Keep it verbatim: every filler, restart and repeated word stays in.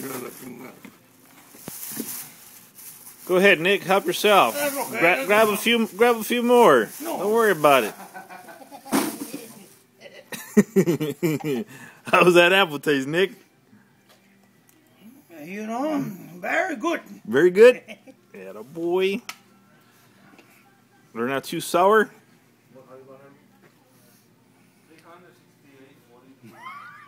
Go ahead, Nick. Help yourself. Gra grab a few. Grab a few more. No. Don't worry about it. How's that apple taste, Nick? You know, very good. Very good. Atta boy. They're not too sour.